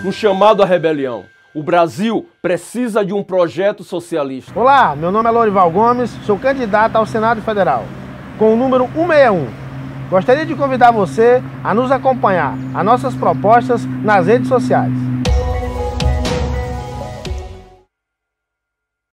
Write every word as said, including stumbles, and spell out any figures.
um chamado à rebelião. O Brasil precisa de um projeto socialista. Olá, meu nome é Lorival Gomes, sou candidato ao Senado Federal, com o número cento e sessenta e um. Gostaria de convidar você a nos acompanhar, as nossas propostas nas redes sociais.